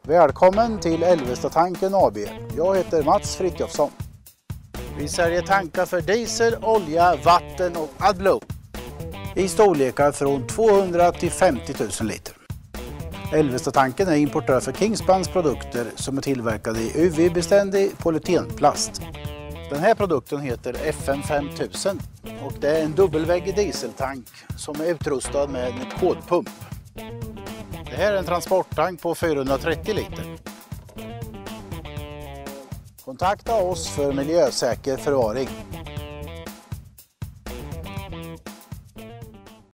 Välkommen till Älvestatanken AB. Jag heter Mats Frithiofsson. Vi säljer tankar för diesel, olja, vatten och AdBlue i storlekar från 200 till 50 000 liter. Älvestatanken är importör för Kingspan's produkter som är tillverkade i UV-beständig polytenplast. Den här produkten heter FM 5000 och det är en dubbelväggig dieseltank som är utrustad med en kodpump. Det här är en transporttank på 430 liter. Kontakta oss för miljösäker förvaring.